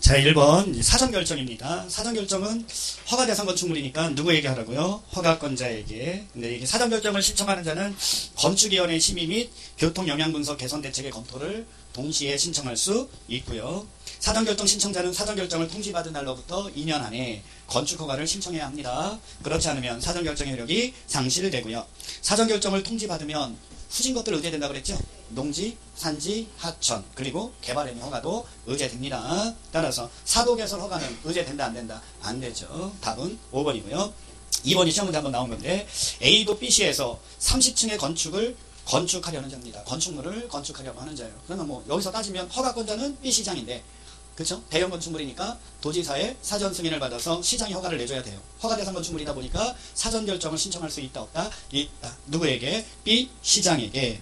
자, 1번 사전결정입니다. 사전결정은 허가대상 건축물이니까 누구에게 하라고요? 허가권자에게. 근데 이게 사전결정을 신청하는 자는 건축위원회 심의 및 교통영향분석 개선대책의 검토를 동시에 신청할 수 있고요. 사전결정 신청자는 사전결정을 통지받은 날로부터 2년 안에 건축허가를 신청해야 합니다. 그렇지 않으면 사전결정 효력이 상실되고요. 사전결정을 통지받으면 후진 것들 의제된다고 그랬죠? 농지, 산지, 하천, 그리고 개발행위 허가도 의제됩니다. 따라서 사도개설 허가는 의제된다 안 된다? 안 되죠. 답은 5번이고요. 2번이 시험 문제 한번 나온 건데 A도 B시에서 30층의 건축을 건축하려는 자입니다. 건축물을 건축하려고 하는 자예요. 그러면 뭐 여기서 따지면 허가권자는 B시장인데 그렇죠? 대형 건축물이니까 도지사의 사전 승인을 받아서 시장이 허가를 내줘야 돼요. 허가 대상 건축물이다 보니까 사전 결정을 신청할 수 있다 없다? 있다. 누구에게? B 시장에게.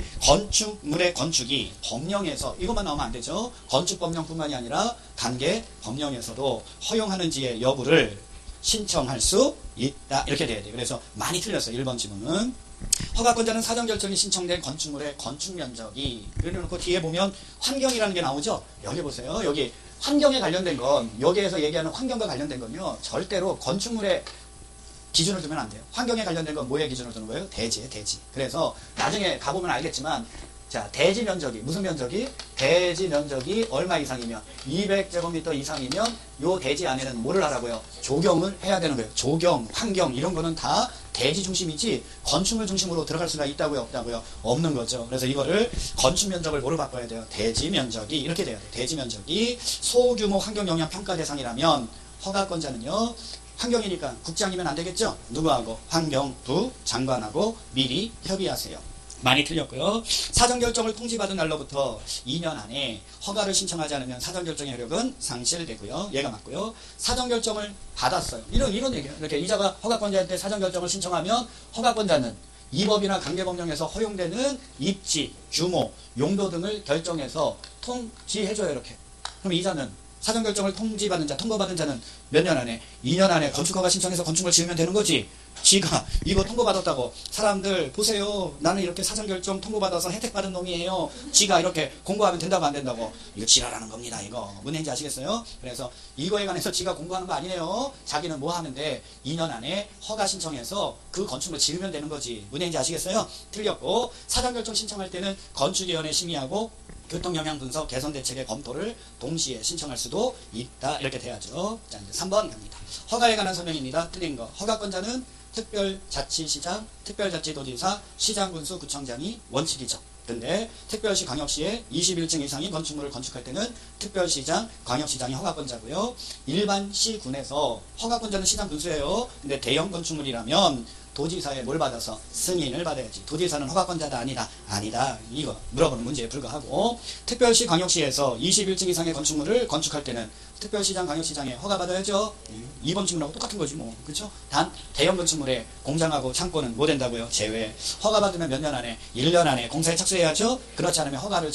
건축물의 건축이 법령에서 이것만 나오면 안 되죠. 건축 법령뿐만이 아니라 단계 법령에서도 허용하는지의 여부를 신청할 수 있다. 이렇게 돼야 돼요. 그래서 많이 틀렸어요. 1번 지문은. 허가권자는 사전결정이 신청된 건축물의 건축면적이 그래놓고 뒤에 보면 환경이라는 게 나오죠. 여기 보세요. 여기 환경에 관련된 건 여기에서 얘기하는 환경과 관련된 건요. 절대로 건축물의 기준을 두면 안 돼요. 환경에 관련된 건 뭐의 기준을 두는 거예요? 대지에 대지. 그래서 나중에 가보면 알겠지만 자, 대지 면적이 무슨 면적이? 대지 면적이 얼마 이상이면 200제곱미터 이상이면 요 대지 안에는 뭐를 하라고요? 조경을 해야 되는 거예요. 조경, 환경 이런 거는 다 대지 중심이지 건축물 중심으로 들어갈 수가 있다고요? 없다고요? 없는 거죠. 그래서 이거를 건축 면적을 뭐로 바꿔야 돼요? 대지 면적이 이렇게 돼야 돼요. 대지 면적이 소규모 환경 영향 평가 대상이라면 허가권자는요. 환경이니까 국장이면 안 되겠죠? 누구하고? 환경부 장관하고 미리 협의하세요. 많이 틀렸고요. 사전결정을 통지받은 날로부터 2년 안에 허가를 신청하지 않으면 사전결정의 효력은 상실되고요. 얘가 맞고요. 사전결정을 받았어요. 이런 얘기예요. 이렇게 이자가 허가권자한테 사전결정을 신청하면 허가권자는 이 법이나 관계법령에서 허용되는 입지, 규모, 용도 등을 결정해서 통지해줘요. 이렇게. 그럼 이자는 사전결정을 통지받은 자, 통보받은 자는 몇 년 안에? 2년 안에 건축허가 신청해서 건축물 지으면 되는 거지. 지가 이거 통보받았다고 사람들 보세요. 나는 이렇게 사전결정 통보받아서 혜택받은 놈이에요. 지가 이렇게 공부하면 된다고 안 된다고. 이거 지랄하는 겁니다. 이거. 뭔 얘기인지 아시겠어요? 그래서 이거에 관해서 지가 공부하는 거 아니에요. 자기는 뭐 하는데 2년 안에 허가 신청해서 그 건축물 지으면 되는 거지. 뭔 얘기인지 아시겠어요? 틀렸고 사전결정 신청할 때는 건축위원회 심의하고 교통영향분석 개선대책의 검토를 동시에 신청할 수도 있다. 이렇게 돼야죠. 자, 이제 3번 갑니다. 허가에 관한 설명입니다. 틀린 거. 허가권자는 특별자치시장, 특별자치도지사, 시장군수, 구청장이 원칙이죠. 근데 특별시, 광역시에 21층 이상인 건축물을 건축할 때는 특별시장, 광역시장이 허가권자고요. 일반 시군에서 허가권자는 시장군수예요. 근데 대형 건축물이라면 도지사에 뭘 받아서? 승인을 받아야지. 도지사는 허가권자다 아니다? 아니다. 이거 물어보는 문제에 불과하고 특별시, 광역시에서 21층 이상의 건축물을 건축할 때는 특별시장, 광역시장에 허가받아야죠. 2번 질문하고 똑같은 거지 뭐. 그렇죠? 단 대형 건축물에 공장하고 창고는 뭐 된다고요? 제외. 허가받으면 몇 년 안에? 1년 안에 공사에 착수해야죠. 그렇지 않으면 허가를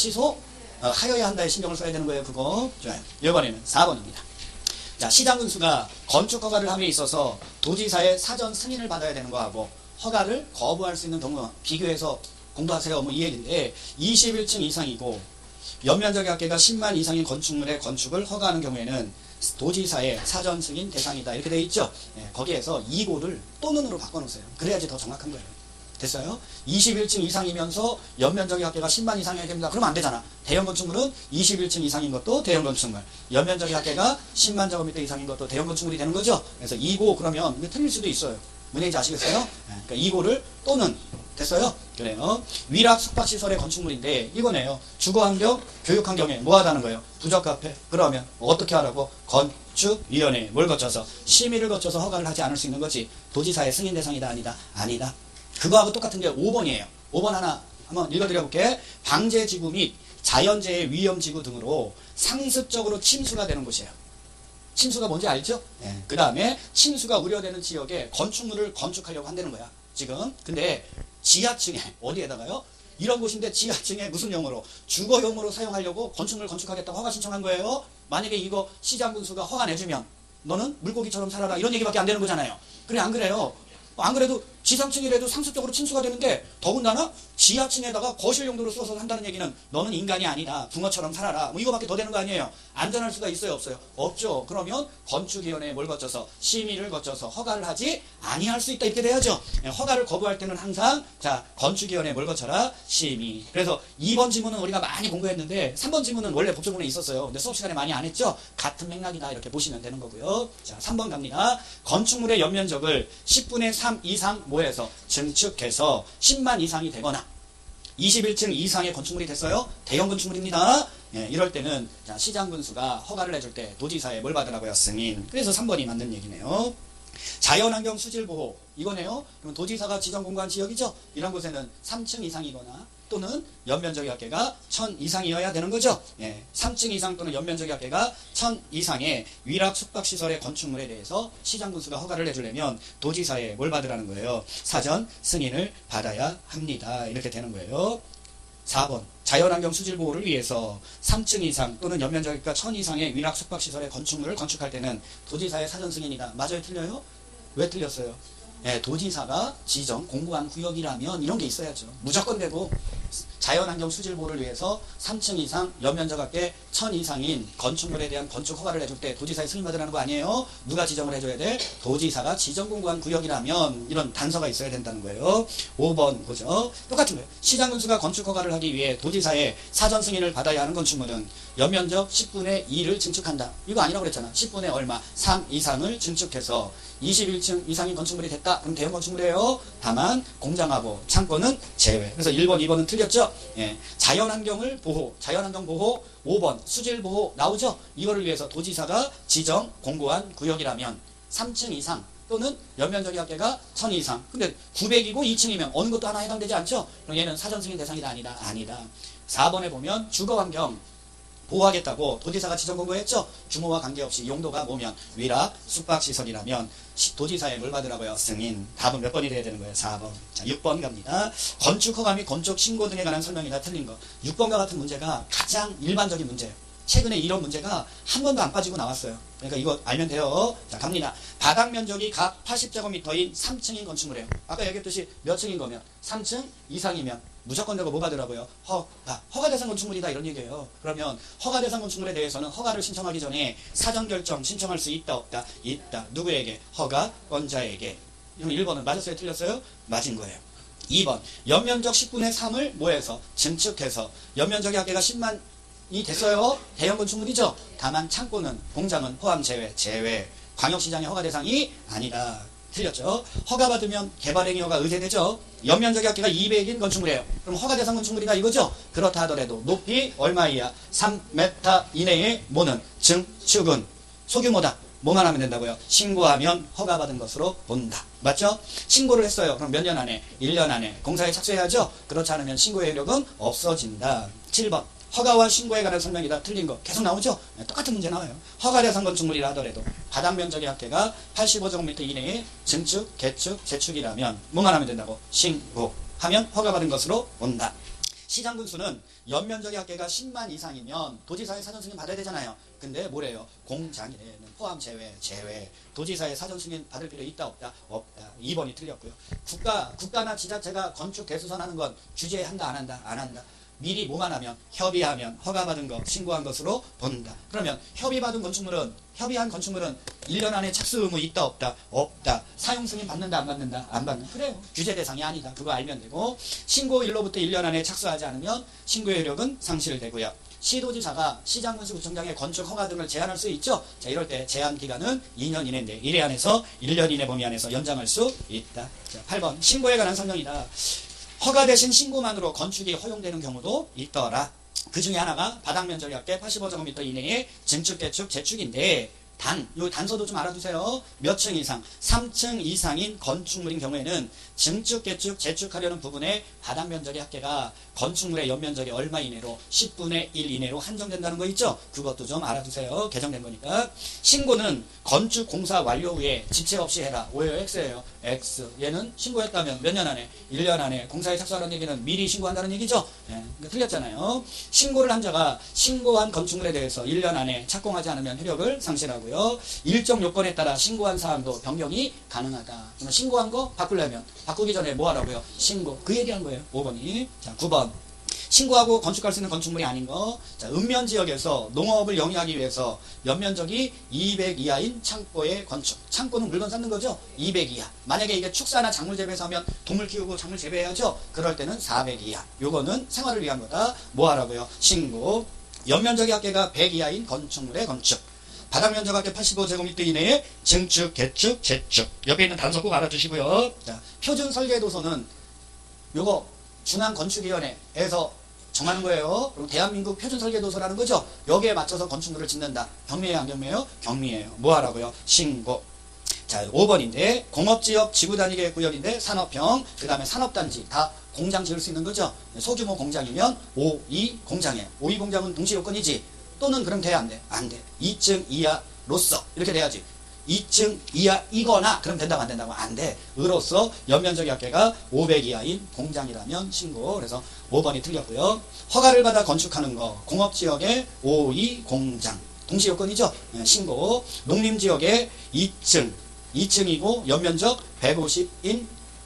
취소하여야 한다에 신경을 써야 되는 거예요. 그거. 좋아요. 이번에는 4번입니다. 자, 시장군수가 건축허가를 함에 있어서 도지사의 사전 승인을 받아야 되는 거하고 허가를 거부할 수 있는 경우 비교해서 공부하세요. 뭐 이 얘기인데 21층 이상이고 연면적의 합계가 10만 이상인 건축물의 건축을 허가하는 경우에는 도지사의 사전 승인 대상이다. 이렇게 되어 있죠. 예, 거기에서 이고를 또는으로 바꿔놓으세요. 그래야지 더 정확한 거예요. 됐어요? 21층 이상이면서 연면적의 합계가 10만 이상이어야 됩니다. 그러면 안 되잖아. 대형 건축물은 21층 이상인 것도 대형 건축물. 연면적의 합계가 10만 제곱미터 이상인 것도 대형 건축물이 되는 거죠. 그래서 2고 그러면 이게 틀릴 수도 있어요. 뭔지 아시겠어요? 그러니까 2고를 또는 됐어요? 그래요. 위락 숙박시설의 건축물인데 이거네요. 주거환경, 교육환경에 뭐 하다는 거예요? 부적합해. 그러면 어떻게 하라고? 건축위원회 뭘 거쳐서? 심의를 거쳐서 허가를 하지 않을 수 있는 거지. 도지사의 승인 대상이다 아니다? 아니다. 그거하고 똑같은 게 5번이에요. 5번 하나 한번 읽어드려볼게. 방제지구 및 자연재해 위험지구 등으로 상습적으로 침수가 되는 곳이에요. 침수가 뭔지 알죠? 네. 그 다음에 침수가 우려되는 지역에 건축물을 건축하려고 한다는 거야. 지금. 근데 지하층에 어디에다가요? 이런 곳인데 지하층에 무슨 용어로? 주거용으로 사용하려고 건축물 건축하겠다고 허가 신청한 거예요. 만약에 이거 시장군수가 허가 내주면 너는 물고기처럼 살아라 이런 얘기밖에 안 되는 거잖아요. 그래 안 그래요? 안 그래도 지상층이라도 상습적으로 침수가 되는데 더군다나 지하층에다가 거실 용도로 써서 한다는 얘기는 너는 인간이 아니다. 붕어처럼 살아라. 뭐 이거밖에 더 되는 거 아니에요. 안전할 수가 있어요, 없어요? 없죠. 그러면 건축위원회에 뭘 거쳐서 심의를 거쳐서 허가를 하지 아니할 수 있다 이렇게 돼야죠. 허가를 거부할 때는 항상 자 건축위원회에 뭘 거쳐라 심의. 그래서 2번 지문은 우리가 많이 공부했는데 3번 지문은 원래 법조문에 있었어요. 근데 수업 시간에 많이 안 했죠. 같은 맥락이다 이렇게 보시면 되는 거고요. 자 3번 갑니다. 건축물의 연면적을 10분의 3 이상 모여서 증축해서 10만 이상이 되거나 21층 이상의 건축물이 됐어요. 대형 건축물입니다. 예, 이럴 때는 자, 시장군수가 허가를 해줄 때 도지사에 뭘 받으라고요? 승인. 그래서 3번이 맞는 얘기네요. 자연환경 수질보호 이거네요. 그럼 도지사가 지정공고한 지역이죠. 이런 곳에는 3층 이상이거나 또는 연면적이 합계가 1000 이상이어야 되는 거죠. 예, 3층 이상 또는 연면적이 합계가 1000 이상의 위락 숙박시설의 건축물에 대해서 시장군수가 허가를 해주려면 도지사에 뭘 받으라는 거예요? 사전 승인을 받아야 합니다. 이렇게 되는 거예요. 4번 자연환경 수질보호를 위해서 3층 이상 또는 연면적이가 1000 이상의 위락 숙박시설의 건축물을 건축할 때는 도지사의 사전 승인이다. 맞아요? 틀려요? 왜 틀렸어요? 예, 도지사가 지정 공고한 구역이라면 이런 게 있어야죠. 무조건 되고 자연환경 수질보호를 위해서 3층 이상 연면적 합계 1000 이상인 건축물에 대한 건축 허가를 해줄 때 도지사의 승인받으라는 거 아니에요? 누가 지정을 해줘야 돼? 도지사가 지정 공고한 구역이라면 이런 단서가 있어야 된다는 거예요. 5번 보죠. 똑같은 거예요. 시장군수가 건축 허가를 하기 위해 도지사의 사전 승인을 받아야 하는 건축물은 연면적 10분의 2를 증축한다. 이거 아니라고 그랬잖아. 10분의 얼마? 3 이상을 증축해서 21층 이상인 건축물이 됐다. 그럼 대형 건축물이에요. 다만 공장하고 창고는 제외. 그래서 1번, 2번은 틀렸죠. 예. 자연환경을 보호, 자연환경 보호 5번 수질보호 나오죠. 이거를 위해서 도지사가 지정 공고한 구역이라면 3층 이상 또는 연면적이 합계가 1000 이상. 근데 900이고 2층이면 어느 것도 하나 해당되지 않죠. 그럼 얘는 사전 승인 대상이다 아니다. 아니다. 4번에 보면 주거환경 보호하겠다고 도지사가 지정 공고했죠. 규모와 관계없이 용도가 뭐면 위락 숙박시설이라면 도지사에 뭘 받으라고요? 승인. 답은 몇 번이 돼야 되는 거예요? 4번. 자 6번 갑니다. 건축허가 및 건축신고 등에 관한 설명이나 틀린 거. 6번과 같은 문제가 가장 일반적인 문제예요. 최근에 이런 문제가 한 번도 안 빠지고 나왔어요. 그러니까 이거 알면 돼요. 자 갑니다. 바닥 면적이 각 80제곱미터인 3층인 건축물이에요. 아까 얘기했듯이 몇 층인 거면 3층 이상이면 무조건 되고 뭐 받으라고요? 허가 대상 건축물이다 이런 얘기예요. 그러면 허가 대상 건축물에 대해서는 허가를 신청하기 전에 사전 결정 신청할 수 있다 없다? 있다. 누구에게? 허가권자에게. 그럼 1번은 맞았어요? 틀렸어요? 맞은 거예요. 2번 연면적 10분의 3을 뭐해서 증축해서 연면적의 합계가 10만 이 됐어요. 대형 건축물이죠. 다만 창고는 공장은 포함 제외. 광역시장의 허가 대상이 아니다. 틀렸죠. 허가받으면 개발행위 허가 의제되죠. 연면적의 합계가 200인 건축물이에요. 그럼 허가 대상 건축물이다 이거죠. 그렇다 하더라도 높이 얼마 이하 3m 이내의 모는 증축은 소규모다. 뭐만 하면 된다고요? 신고하면 허가받은 것으로 본다. 맞죠? 신고를 했어요. 그럼 몇 년 안에? 1년 안에 공사에 착수해야죠. 그렇지 않으면 신고의 효력은 없어진다. 7번 허가와 신고에 관한 설명이다. 틀린 거 계속 나오죠? 똑같은 문제 나와요. 허가 대상 건축물이라 하더라도 바닥 면적의 합계가 85제곱미터 이내의 증축, 개축, 재축이라면 뭐만 하면 된다고? 신고하면 허가받은 것으로 온다. 시장군수는 연면적의 합계가 10만 이상이면 도지사의 사전 승인 받아야 되잖아요. 근데 뭐래요? 공장에는 포함 제외. 도지사의 사전 승인 받을 필요 있다 없다? 없다. 2번이 틀렸고요. 국가나 지자체가 건축 대수선하는 건 규제한다 안 한다? 안 한다. 미리 뭐만 하면 협의하면 허가받은 거 신고한 것으로 본다. 그러면 협의한 건축물은 1년 안에 착수 의무 있다 없다? 없다. 사용 승인 받는다 안 받는다? 안 받는다. 그래요. 규제 대상이 아니다. 그거 알면 되고 신고일로부터 1년 안에 착수하지 않으면 신고의 효력은 상실되고요. 시도지사가 시장군수 구청장의 건축 허가 등을 제한할 수 있죠. 자 이럴 때 제한 기간은 2년 이내인데 1회 안에서 1년 이내 범위 안에서 연장할 수 있다. 자 8번 신고에 관한 설명이다. 허가 대신 신고만으로 건축이 허용되는 경우도 있더라. 그 중에 하나가 바닥 면적이 합계 85제곱미터 이내의 증축, 개축, 재축인데 요 단서도 좀 알아두세요. 몇 층 이상? 3층 이상인 건축물인 경우에는 증축, 개축, 재축하려는 부분에 바닥 면적의 합계가 건축물의 연면적이 얼마 이내로 10분의 1 이내로 한정된다는 거 있죠? 그것도 좀 알아두세요. 개정된 거니까. 신고는 건축 공사 완료 후에 지체 없이 해라. 오예요? X예요? X. 얘는 신고했다면 몇 년 안에? 1년 안에 공사에 착수하는 얘기는 미리 신고한다는 얘기죠? 예, 틀렸잖아요. 신고를 한 자가 신고한 건축물에 대해서 1년 안에 착공하지 않으면 효력을 상실하고요. 하고요. 일정 요건에 따라 신고한 사항도 변경이 가능하다. 그러면 신고한 거 바꾸려면 바꾸기 전에 뭐 하라고요? 신고. 그 얘기한 거예요. 5번이. 자, 9번. 신고하고 건축할 수 있는 건축물이 아닌 거. 자, 읍면지역에서 농업을 영위하기 위해서 연면적이 200 이하인 창고의 건축. 창고는 물건 쌓는 거죠? 200 이하. 만약에 이게 축사나 작물 재배해서 하면 동물 키우고 작물 재배해야죠? 그럴 때는 400 이하. 요거는 생활을 위한 거다. 뭐 하라고요? 신고. 연면적의 합계가 100 이하인 건축물의 건축. 바닥 면적 합계 85제곱미터 이내에 증축, 개축, 재축. 옆에 있는 단서 꼭 알아주시고요. 자, 표준 설계도서는 요거 중앙건축위원회에서 정하는 거예요. 그럼 대한민국 표준설계도서라는 거죠. 여기에 맞춰서 건축물을 짓는다. 경미해요, 안 경미해요? 경미해요. 뭐 하라고요? 신고. 자, 5번인데 공업지역 지구단위계획구역인데 산업형, 그 다음에 산업단지 다 공장 지을 수 있는 거죠. 소규모 공장이면 5.2 공장이에요. 5.2 공장은 동시요건이지. 또는 그럼 돼, 안 돼? 안 돼. 2층 이하로서 이렇게 돼야지. 2층 이하이거나 그럼 된다고 안 된다고? 안 돼. 으로서 연면적의 합계가 500 이하인 공장이라면 신고. 그래서 5번이 틀렸고요. 허가를 받아 건축하는 거 공업지역의 5.2 공장 동시요건이죠. 신고. 농림지역의 2층이고 연면적 150인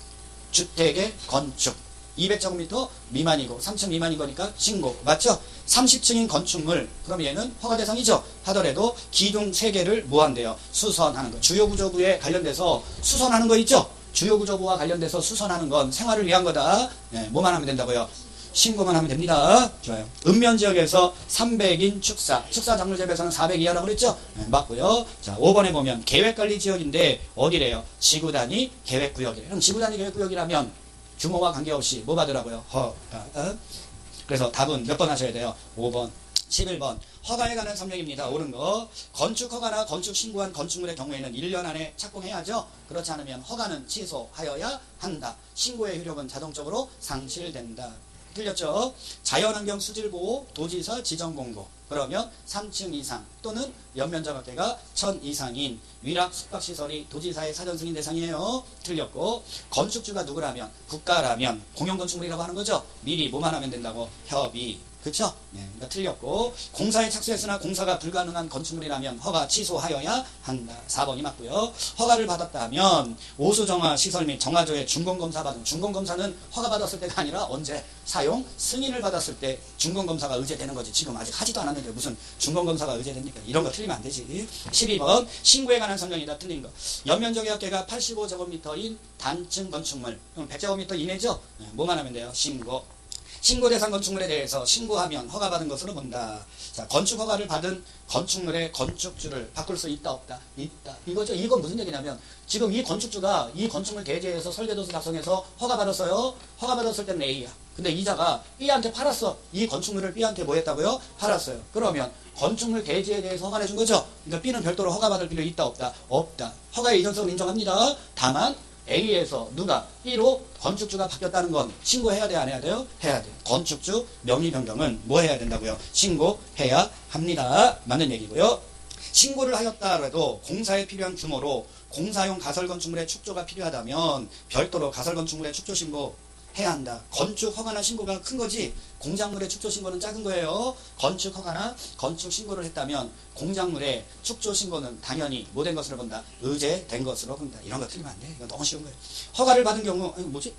주택의 건축 200제곱미터 미만이고 3층 미만인 거니까 신고. 맞죠? 30층인 건축물 그럼 얘는 허가 대상이죠. 하더라도 기둥 3개를 뭐 한대요? 수선하는 거. 주요구조부에 관련돼서 수선하는 거 있죠? 주요구조부와 관련돼서 수선하는 건 생활을 위한 거다. 네, 뭐만 하면 된다고요? 신고만 하면 됩니다. 좋아요. 읍면지역에서 300인 축사 작물 재배에서는 400 이하라고 그랬죠? 네, 맞고요. 자, 5번에 보면 계획관리지역인데 어디래요? 지구단위 계획구역이래요. 그럼 지구단위 계획구역이라면 규모와 관계없이 뭐 받으라고요? 허가. 그래서 답은 몇 번 하셔야 돼요? 5번. 11번. 허가에 관한 설명입니다. 옳은 거. 건축허가나 건축 신고한 건축물의 경우에는 1년 안에 착공해야죠. 그렇지 않으면 허가는 취소하여야 한다. 신고의 효력은 자동적으로 상실된다. 틀렸죠? 자연환경 수질보호 도지사 지정공고. 그러면 3층 이상 또는 연면적 합계가 1000 이상인 위락 숙박시설이 도지사의 사전 승인 대상이에요. 틀렸고 건축주가 누구라면 국가라면 공용건축물이라고 하는 거죠. 미리 뭐만 하면 된다고? 협의. 그쵸? 네, 그러니까 틀렸고 공사에 착수했으나 공사가 불가능한 건축물이라면 허가 취소하여야 한다. 4번이 맞고요. 허가를 받았다면 오수정화 시설 및 정화조의 준공검사 받은 준공검사는 허가 받았을 때가 아니라 언제? 사용 승인을 받았을 때 준공검사가 의제되는 거지. 지금 아직 하지도 않았는데 무슨 준공검사가 의제됩니까? 이런 거 틀리면 안 되지. 12번 신고에 관한 설명이다. 틀린 거. 연면적의 합계가 85제곱미터인 단층 건축물 그럼 100제곱미터 이내죠? 네, 뭐만 하면 돼요? 신고. 신고 대상 건축물에 대해서 신고하면 허가받은 것으로 본다. 자, 건축 허가를 받은 건축물의 건축주를 바꿀 수 있다 없다? 있다. 이거죠. 이건 무슨 얘기냐면 지금 이 건축주가 이 건축물 대지에서 설계도서 작성해서 허가받았어요. 허가받았을 때는 A야. 근데 이자가 B한테 팔았어. 이 건축물을 B한테 뭐 했다고요? 팔았어요. 그러면 건축물 대지에 대해서 허가를 준 거죠. 그러니까 B는 별도로 허가받을 필요 있다 없다? 없다. 허가의 이전성을 인정합니다. 다만 A에서 누가 B로 건축주가 바뀌었다는 건 신고해야 돼, 안 해야 돼요? 해야 돼요. 건축주 명의 변경은 뭐 해야 된다고요? 신고해야 합니다. 맞는 얘기고요. 신고를 하였다라도 공사에 필요한 규모로 공사용 가설건축물의 축조가 필요하다면 별도로 가설건축물의 축조 신고 해야 한다. 건축 허가나 신고가 큰 거지 공작물의 축조 신고는 작은 거예요. 건축 허가나 건축 신고를 했다면 공작물의 축조 신고는 당연히 뭐 된 것으로 본다? 의제된 것으로 본다. 이런 거 틀리면 안 돼. 이건 너무 쉬운 거예요. 허가를 받은 경우 뭐지?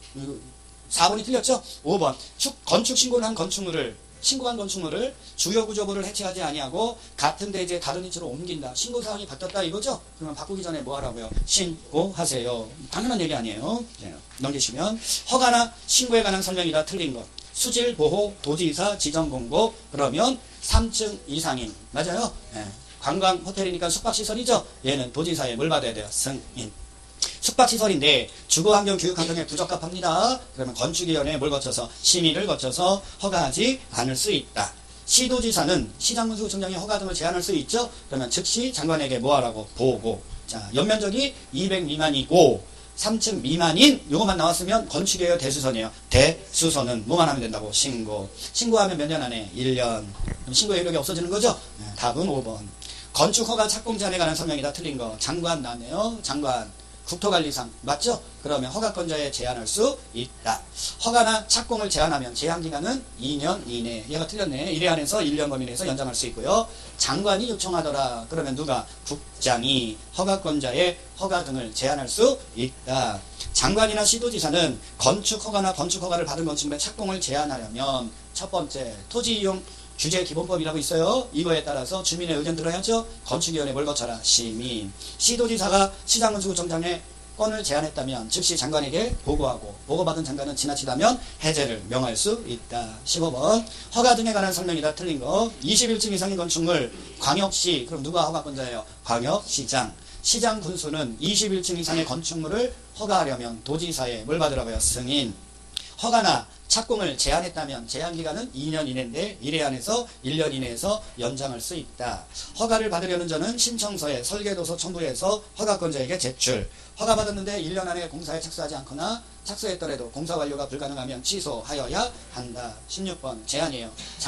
4번이 틀렸죠? 5번 건축 신고를 한 건축물을 신고한 건축물을 주요구조부를 해체하지 아니하고 같은 대지에 다른 위치로 옮긴다. 신고사항이 바뀌었다 이거죠? 그러면 바꾸기 전에 뭐 하라고요? 신고하세요. 당연한 얘기 아니에요. 네, 넘기시면 허가나 신고에 관한 설명이다. 틀린 것. 수질보호 도지사 지정공고 그러면 3층 이상인 맞아요? 네. 관광 호텔이니까 숙박시설이죠? 얘는 도지사에 뭘 받아야 돼요? 승인. 숙박시설인데 주거환경 교육환경에 부적합합니다. 그러면 건축위원회에 뭘 거쳐서 심의를 거쳐서 허가하지 않을 수 있다. 시도지사는 시장문수구청장이 허가 등을 제한할 수 있죠. 그러면 즉시 장관에게 뭐하라고? 보고. 자, 연면적이 200 미만이고 3층 미만인 요것만 나왔으면 건축이에요, 대수선이에요? 대수선은 뭐만 하면 된다고? 신고. 신고하면 몇 년 안에? 1년. 그럼 신고의 효력이 없어지는 거죠? 네, 답은 5번. 건축허가 착공 제한에 관한 설명이다. 틀린 거. 장관 나왔네요. 장관. 국토관리상 맞죠? 그러면 허가권자에 제한할 수 있다. 허가나 착공을 제한하면 제한기간은 2년 이내. 얘가 틀렸네. 1회 안에서 1년 범위 내에서 연장할 수 있고요. 장관이 요청하더라. 그러면 누가? 국장이 허가권자의 허가 등을 제한할 수 있다. 장관이나 시도지사는 건축 허가나 건축 허가를 받은 건축물의 착공을 제한하려면 첫 번째 토지 이용 규제 기본법이라고 있어요. 이거에 따라서 주민의 의견 들어야죠. 건축위원회 뭘 거쳐라? 시민. 시도지사가 시장건축구청장의 건을 제한했다면 즉시 장관에게 보고하고 보고받은 장관은 지나치다면 해제를 명할 수 있다. 15번 허가 등에 관한 설명이다. 틀린 거. 21층 이상인 건축물 광역시. 그럼 누가 허가권자예요? 광역시장. 시장 군수는 21층 이상의 건축물을 허가하려면 도지사에 뭘 받으라고요? 승인. 허가나 착공을 제한했다면 제한기간은 2년 이내인데 1회 안에서 1년 이내에서 연장할 수 있다. 허가를 받으려는 자는 신청서에 설계도서 첨부해서 허가권자에게 제출. 허가받았는데 1년 안에 공사에 착수하지 않거나 착수했더라도 공사 완료가 불가능하면 취소하여야 한다. 16번 제한이에요.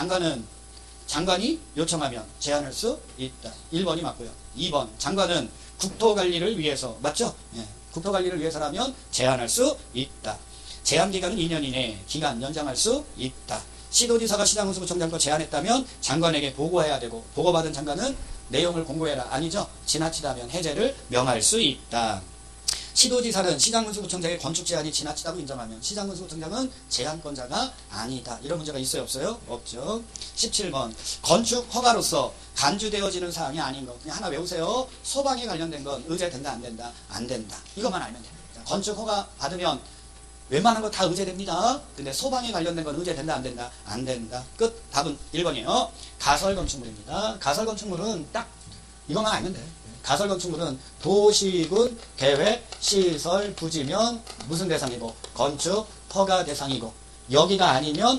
장관이 요청하면 제한할 수 있다. 1번이 맞고요. 2번 장관은 국토관리를 위해서 맞죠? 예. 국토관리를 위해서라면 제한할 수 있다. 제한기간은 2년 이내 기간 연장할 수 있다. 시도지사가 시장군수구청장 거 제한했다면 장관에게 보고해야 되고 보고받은 장관은 내용을 공고해라. 아니죠. 지나치다면 해제를 명할 수 있다. 시도지사는 시장군수구청장의 건축 제한이 지나치다고 인정하면 시장군수구청장은 제한권자가 아니다. 이런 문제가 있어요? 없어요? 없죠. 17번 건축 허가로서 간주되어지는 사항이 아닌 것. 그냥 하나 외우세요. 소방에 관련된 건 의제된다 안 된다? 안 된다. 이것만 알면 됩니다. 건축 허가 받으면 웬만한 거 다 의제됩니다. 근데 소방에 관련된 건 의제된다 안 된다? 안 된다. 끝. 답은 1번이에요. 가설건축물입니다. 가설건축물은 딱 이것만 알면 돼요. 가설건축물은 도시군 계획 시설 부지면 무슨 대상이고 건축 허가 대상이고 여기가 아니면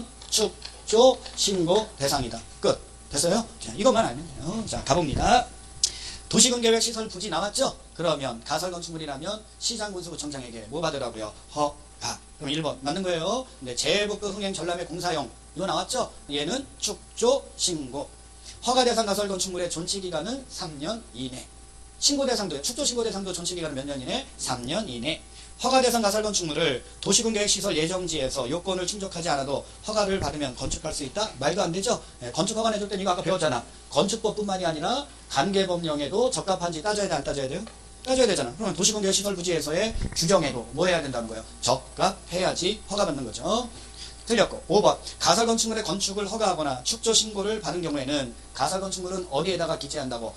축조 신고 대상이다. 끝. 됐어요? 자, 이것만 알면 돼요. 자, 가봅니다. 도시군 계획 시설 부지 나왔죠? 그러면 가설건축물이라면 시장군수구청장에게 뭐 받으라고요? 허가. 그럼 1번 맞는 거예요. 근데 재해복구 흥행 전람회 공사용 이거 나왔죠? 얘는 축조 신고. 허가 대상 가설건축물의 존치기간은 3년 이내. 신고 대상도요. 축조 신고 대상도 존치기간은 몇 년 이내? 3년 이내. 허가 대상 가설 건축물을 도시군 계획 시설 예정지에서 요건을 충족하지 않아도 허가를 받으면 건축할 수 있다? 말도 안 되죠? 네, 건축 허가 내줄 때 이거 아까 배웠잖아. 건축법뿐만이 아니라 관계법령에도 적합한지 따져야 돼, 안 따져야 돼요? 따져야 되잖아. 그러면 도시군 계획 시설 부지에서의 규정에도 뭐 해야 된다는 거예요? 적합해야지 허가받는 거죠. 틀렸고 5번 가설건축물의 건축을 허가하거나 축조 신고를 받은 경우에는 가설건축물은 어디에다가 기재한다고?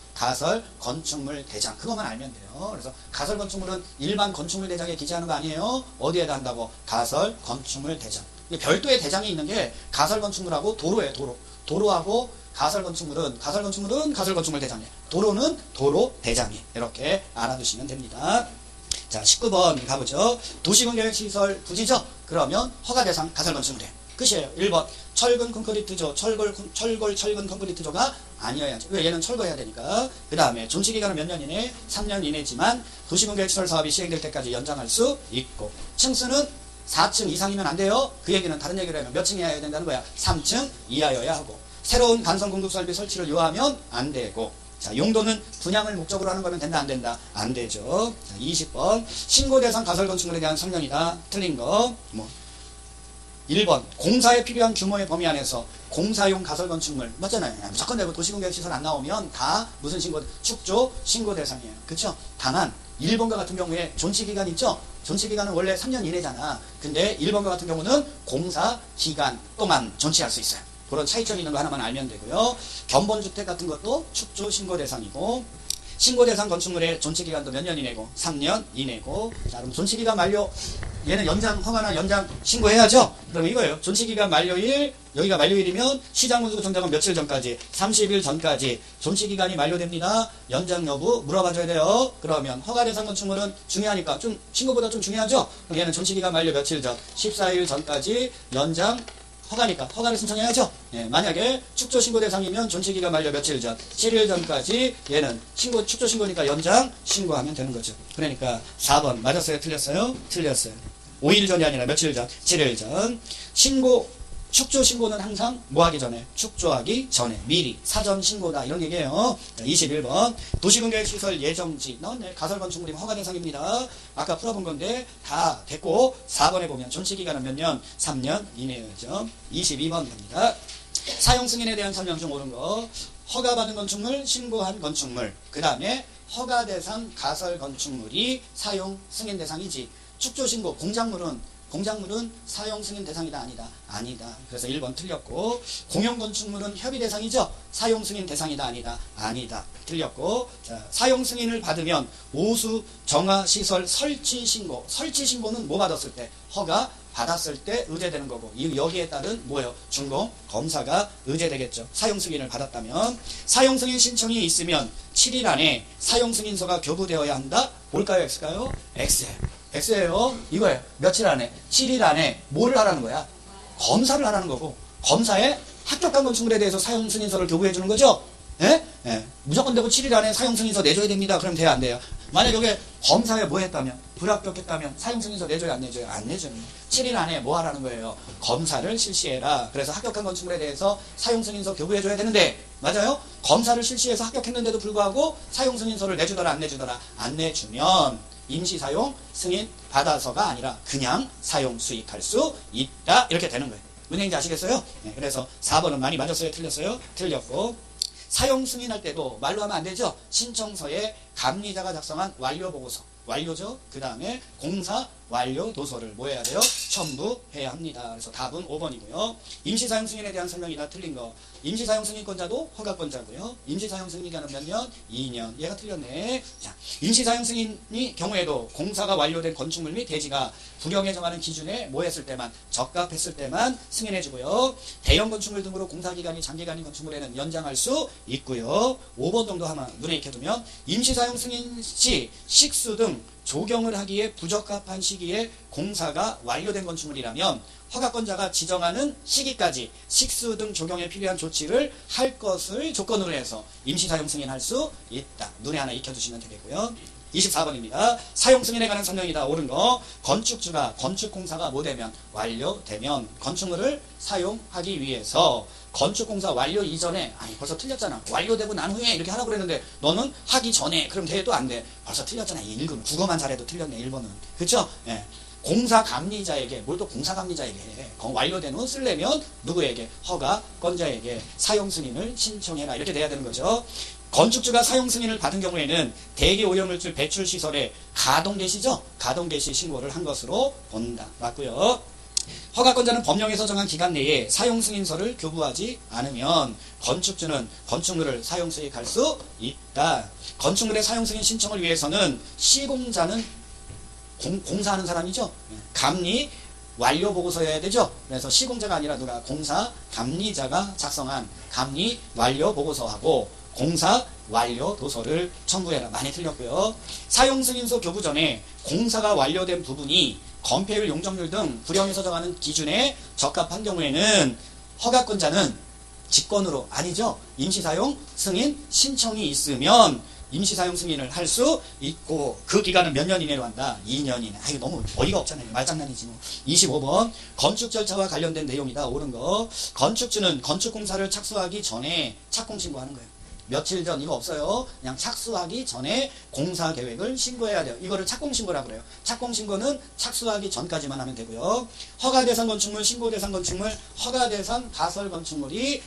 가설건축물 대장. 그것만 알면 돼요. 그래서 가설건축물은 일반 건축물 대장에 기재하는 거 아니에요. 어디에다 한다고? 가설건축물 대장. 별도의 대장이 있는 게 가설건축물하고 도로예요. 도로하고 가설건축물은 가설건축물 대장이에요. 도로는 도로 대장이에요. 이렇게 알아두시면 됩니다. 자, 19번 가보죠. 도시군 계획 시설 부지죠? 그러면 허가 대상 가설건축물이에요. 끝이에요. 1번 철근 콘크리트조, 철골 철근 콘크리트조가 아니어야지. 왜? 얘는 철거해야 되니까. 그 다음에 존치기간은 몇 년 이내? 3년 이내지만 도시군 계획 시설 사업이 시행될 때까지 연장할 수 있고, 층수는 4층 이상이면 안 돼요. 그 얘기는 다른 얘기를 하면 몇 층이어야 된다는 거야? 3층 이하여야 하고, 새로운 간선 공급 설비 설치를 요하면 안 되고, 자, 용도는 분양을 목적으로 하는 거면 된다 안 된다? 안 되죠. 자, 20번 신고 대상 가설 건축물에 대한 설명이다. 틀린 거 1번 공사에 필요한 규모의 범위 안에서 공사용 가설 건축물 맞잖아요. 무조건 내고 도시군 계획 시설 안 나오면 다 무슨 신고? 축조 신고 대상이에요. 그렇죠? 다만 1번과 같은 경우에 존치기간 있죠? 존치기간은 원래 3년 이내잖아. 근데 1번과 같은 경우는 공사 기간 동안 존치할 수 있어요. 그런 차이점이 있는 거 하나만 알면 되고요. 견본주택 같은 것도 축조 신고 대상이고, 신고 대상 건축물의 존치기간도 몇 년 이내고? 3년 이내고. 자, 그럼 존치기간 만료, 얘는 연장 허가나 연장 신고해야죠? 그럼 이거예요. 존치기간 만료일, 여기가 만료일이면 시장군수구청장은 며칠 전까지? 30일 전까지 존치기간이 만료됩니다. 연장 여부 물어봐줘야 돼요. 그러면 허가 대상 건축물은 중요하니까 좀 신고보다 좀 중요하죠? 그럼 얘는 존치기간 만료 며칠 전? 14일 전까지 연장 허가니까 허가를 신청해야죠. 예, 만약에 축조 신고 대상이면 존치기간 만료 며칠 전, 7일 전까지 얘는 축조 신고니까 연장 신고하면 되는 거죠. 그러니까 4번 맞았어요? 틀렸어요? 틀렸어요. 5일 전이 아니라 며칠 전? 7일 전. 축조 신고는 항상 뭐 하기 전에? 축조하기 전에 미리 사전 신고다 이런 얘기예요. 21번 도시군 계획 시설 예정지 나왔네. 가설 건축물이 허가 대상입니다. 아까 풀어본 건데 다 됐고 4번에 보면 존치 기간은 몇 년? 3년 이내였죠. 22번 갑니다. 사용 승인에 대한 설명 중 옳은 거. 허가받은 건축물, 신고한 건축물, 그 다음에 허가 대상 가설 건축물이 사용 승인 대상이지. 축조 신고 공작물은 사용 승인 대상이다 아니다? 아니다. 그래서 1번 틀렸고, 공용 건축물은 협의 대상이죠? 사용 승인 대상이다 아니다? 아니다. 틀렸고, 자, 사용 승인을 받으면 오수 정화 시설 설치 신고. 설치 신고는 뭐 받았을 때? 허가 받았을 때 의제되는 거고, 여기에 따른 뭐예요? 준공 검사가 의제되겠죠. 사용 승인을 받았다면. 사용 승인 신청이 있으면 7일 안에 사용 승인서가 교부되어야 한다. 뭘까요? X일까요? X예요. 이거예요. 며칠 안에? 7일 안에 뭐를 하라는 거야? 검사를 하라는 거고, 검사에 합격한 건축물에 대해서 사용 승인서를 교부해 주는 거죠. 예? 예. 무조건 되고 7일 안에 사용 승인서 내줘야 됩니다. 그럼 돼야 안 돼요? 만약 여기 검사에 뭐 했다면, 불합격했다면 사용 승인서 내줘야 안 내줘요? 안 내줘요. 7일 안에 뭐 하라는 거예요? 검사를 실시해라. 그래서 합격한 건축물에 대해서 사용 승인서 교부해 줘야 되는데, 맞아요? 검사를 실시해서 합격했는데도 불구하고 사용 승인서를 내주더라 안 내주더라? 안 내주면 임시사용 승인 받아서가 아니라 그냥 사용 수익할 수 있다. 이렇게 되는 거예요. 무슨 얘기인지 아시겠어요? 네, 그래서 4번은 많이 맞았어요? 틀렸어요? 틀렸고, 사용 승인할 때도 말로 하면 안 되죠? 신청서에 감리자가 작성한 완료보고서, 완료죠? 그 다음에 공사 완료 도서를 뭐 해야 돼요? 첨부해야 합니다. 그래서 답은 5번이고요. 임시사용 승인에 대한 설명이다. 틀린 거. 임시사용 승인권자도 허가권자고요. 임시사용 승인기간은 몇 년? 2년. 얘가 틀렸네. 자, 임시사용 승인이 경우에도 공사가 완료된 건축물 및 대지가 부령에 정하는 기준에 뭐 했을 때만, 적합했을 때만 승인해주고요. 대형 건축물 등으로 공사기간이 장기간인 건축물에는 연장할 수 있고요. 5번 정도 하나 눈에 익혀두면, 임시사용 승인 시 식수 등 조경을 하기에 부적합한 시기에 공사가 완료된 건축물이라면 허가권자가 지정하는 시기까지 식수 등 조경에 필요한 조치를 할 것을 조건으로 해서 임시사용 승인할 수 있다. 눈에 하나 익혀두시면 되겠고요. 24번입니다. 사용 승인에 관한 설명이다. 옳은 거. 건축주가 건축공사가 뭐 되면? 완료되면 건축물을 사용하기 위해서 건축공사 완료 이전에, 아니 벌써 틀렸잖아. 완료되고 난 후에 이렇게 하라고 그랬는데 너는 하기 전에 그럼 돼도 안 돼. 벌써 틀렸잖아. 1금 국어만 잘해도 틀렸네. 1번은. 그쵸? 예. 공사 감리자에게, 뭘 또 공사 감리자에게 완료된 후 쓰려면 누구에게? 허가권자에게 사용 승인을 신청해라. 이렇게 돼야 되는 거죠. 건축주가 사용 승인을 받은 경우에는 대기 오염물질 배출 시설에 가동 개시죠? 가동 개시 신고를 한 것으로 본다. 맞고요. 허가권자는 법령에서 정한 기간 내에 사용 승인서를 교부하지 않으면 건축주는 건축물을 사용 수익할 수 있다. 건축물의 사용 승인 신청을 위해서는 시공자는 공사하는 사람이죠. 감리 완료 보고서여야 되죠. 그래서 시공자가 아니라 누가? 공사 감리자가 작성한 감리 완료 보고서하고 공사 완료 도서를 첨부해라. 많이 틀렸고요. 사용 승인서 교부 전에 공사가 완료된 부분이 건폐율, 용적률 등 부령에서 정하는 기준에 적합한 경우에는 허가권자는 직권으로, 아니죠. 임시사용 승인 신청이 있으면 임시사용 승인을 할 수 있고, 그 기간은 몇 년 이내로 한다? 2년 이내. 이거 너무 어이가 없잖아요. 말장난이지 뭐. 25번 건축 절차와 관련된 내용이다. 옳은 거. 건축주는 건축공사를 착수하기 전에 착공신고하는 거예요. 며칠 전 이거 없어요. 그냥 착수하기 전에 공사 계획을 신고해야 돼요. 이거를 착공신고라고 그래요. 착공신고는 착수하기 전까지만 하면 되고요. 허가대상 건축물, 신고대상 건축물, 허가대상 가설 건축물이